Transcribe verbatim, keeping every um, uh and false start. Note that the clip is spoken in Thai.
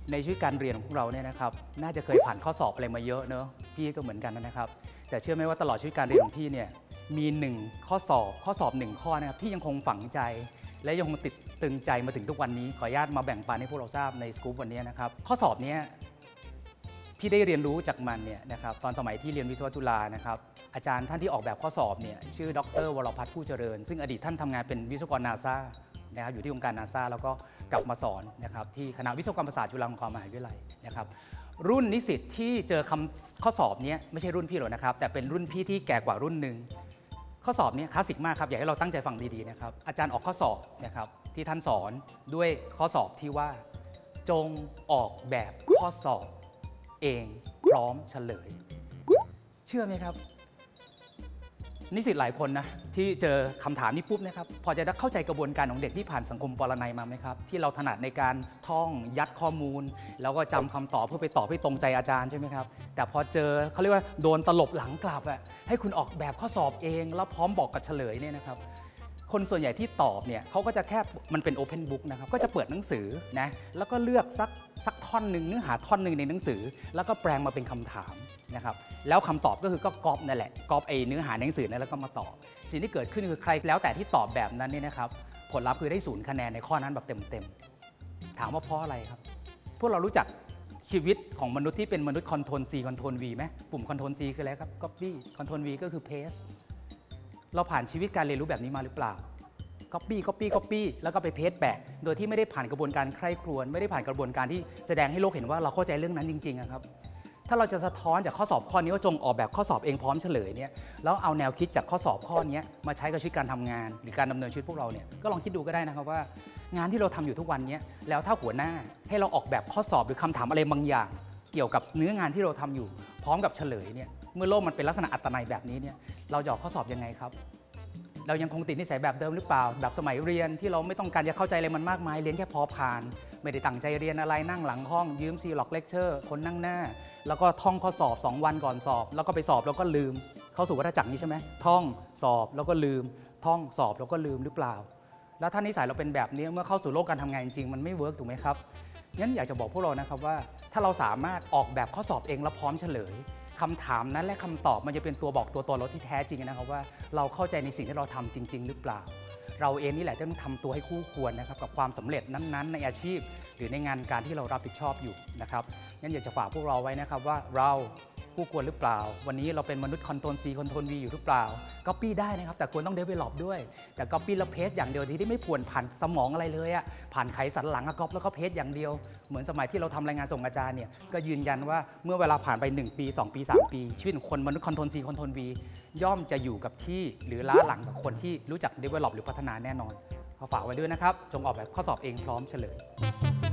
ในชีวิตการเรียนของพวกเราเนี่ยนะครับน่าจะเคยผ่านข้อสอบอะไรมาเยอะเนอะพี่ก็เหมือนกันนะครับแต่เชื่อไหมว่าตลอดชีวิตการเรียนของพี่เนี่ยมีหนึ่งข้อสอบข้อสอบหนึ่งข้อนะครับที่ยังคงฝังใจและยังคงติดตึงใจมาถึงทุกวันนี้ขออนุญาตมาแบ่งปันให้พวกเราทราบในสกู๊ปวันนี้นะครับข้อสอบนี้พี่ได้เรียนรู้จากมันเนี่ยนะครับตอนสมัยที่เรียนวิศวะจุฬานะครับอาจารย์ท่านที่ออกแบบข้อสอบเนี่ยชื่อดรวรพัฒน์ผู้เจริญซึ่งอดีตท่านทำงานเป็นวิศวกรนาซานะครับอยู่ที่องค์การนาซาแล้วก็กลับมาสอนนะครับที่คณะวิศวกรรมศาสตร์จุฬาลงกรณ์มหาวิทยาลัยนะครับรุ่นนิสิตที่เจอคำข้อสอบนี้ไม่ใช่รุ่นพี่หรอกนะครับแต่เป็นรุ่นพี่ที่แก่กว่ารุ่นหนึ่งข้อสอบนี้คลาสสิกมากครับอยากให้เราตั้งใจฟังดีๆนะครับอาจารย์ออกข้อสอบนะครับที่ท่านสอนด้วยข้อสอบที่ว่าจงออกแบบข้อสอบเองพร้อมเฉลยเชื่อไหมครับนิสิตหลายคนนะที่เจอคำถามนี้ปุ๊บนะครับพอจะเข้าใจกระบวนการของเด็กที่ผ่านสังคมปรนัยมาไหมครับที่เราถนัดในการท่องยัดข้อมูลแล้วก็จำคำตอบเพื่อไปตอบให้ตรงใจอาจารย์ใช่ไหมครับแต่พอเจอเขาเรียกว่าโดนตลบหลังกลับอะให้คุณออกแบบข้อสอบเองแล้วพร้อมบอกกับเฉลยเนี่ยนะครับคนส่วนใหญ่ที่ตอบเนี่ยเขาก็จะแค่มันเป็น Open Book นะครับก็จะเปิดหนังสือนะแล้วก็เลือกสักสักท่อนหนึ่งเนื้อหาท่อนหนึ่งในหนังสือแล้วก็แปลงมาเป็นคำถามนะครับแล้วคำตอบก็คือก็ก๊อปนั่นแหละก๊อปไอ้เนื้อหาในหนังสือนั่นแล้วก็มาตอบสิ่งที่เกิดขึ้นคือใครแล้วแต่ที่ตอบแบบนั้นเนี่ยนะครับผลลัพธ์คือได้ศูนย์คะแนนในข้อนั้นแบบเต็มๆถามว่าเพราะอะไรครับพวกเรารู้จักชีวิตของมนุษย์ที่เป็นมนุษย์ Control C Control V ไหมปุ่ม Control C คืออะไรครับ Copy Control V ก็คือ Paste เราผ่านชีวิตการเรียนรู้แบบนี้มาหรือเปล่าCopy Copy Copy แล้วก็ไปเพจแบกโดยที่ไม่ได้ผ่านกระบวนการใคร่ครวญไม่ได้ผ่านกระบวนการที่แสดงให้โลกเห็นว่าเราเข้าใจเรื่องนั้นจริงๆครับถ้าเราจะสะท้อนจากข้อสอบข้อนี้ว่าจงออกแบบข้อสอบเองพร้อมเฉลยเนี่ยแล้วเอาแนวคิดจากข้อสอบข้อนี้มาใช้กับชีวิตการทำงานหรือการดำเนินชีวิตพวกเราเนี่ยก็ลองคิดดูก็ได้นะครับว่างานที่เราทำอยู่ทุกวันนี้แล้วถ้าหัวหน้าให้เราออกแบบข้อสอบหรือคำถามอะไรบางอย่างเกี่ยวกับเนื้องานที่เราทำอยู่พร้อมกับเฉลยเนี่ยเมื่อโลกมันเป็นลักษณะอัตนัยแบบนี้เนี่ยเราจะออกข้อสอบยังไงครับเรายังคงติดนิสัยแบบเดิมหรือเปล่าแบบสมัยเรียนที่เราไม่ต้องการจะเข้าใจอะไรมันมากมายเรียนแค่พอผ่านไม่ได้ตั้งใจเรียนอะไรนั่งหลังห้องยืมซีล็อกเลคเชอร์คนนั่งหน้าแล้วก็ท่องข้อสอบสองวันก่อนสอบแล้วก็ไปสอบแล้วก็ลืมเข้าสู่วัฏจักรนี้ใช่ไหมท่องสอบแล้วก็ลืมท่องสอบแล้วก็ลืมหรือเปล่าแล้วถ้านิสัยเราเป็นแบบนี้เมื่อเข้าสู่โลกการทำงานจริงๆมันไม่เวิร์กถูกไหมครับงั้นอยากจะบอกพวกเรานะครับว่าถ้าเราสามารถออกแบบข้อสอบเองแล้วพร้อมเฉลยคำถามนั้นและคำตอบมันจะเป็นตัวบอกตัวตนเราที่แท้จริงนะครับว่าเราเข้าใจในสิ่งที่เราทำจริงๆหรือเปล่าเราเองนี่แหละจะต้องทำตัวให้คู่ควรนะครับกับความสำเร็จนั้นๆในอาชีพหรือในงานการที่เรารับผิดชอบอยู่นะครับงั้นอยากจะฝากพวกเราไว้นะครับว่าเราคู่ควรหรือเปล่าวันนี้เราเป็นมนุษย์คอนโทรล C คอนโทรล V อยู่หรือเปล่า Copy ได้นะครับแต่ควรต้อง Develop ด้วยแต่ Copy แล้ว Paste อย่างเดียวที่ไม่ผ่วนผ่านสมองอะไรเลยอะผ่านไขสันหลังอะก๊อปแล้วก็ Paste อย่างเดียวเหมือนสมัยที่เราทำรายงานส่งอาจารย์เนี่ยก็ยืนยันว่าเมื่อเวลาผ่านไปหนึ่งปีสองปีสามปีชีวิตของคนมนุษย์คอนโทรล C คอนโทรล V ย่อมจะอยู่กับที่หรือล้าหลังกับคนที่รู้จัก Develop หรือพัฒนาแน่นอนขอฝากไว้ด้วยนะครับจงออกแบบข้อสอบเองพร้อมเฉลย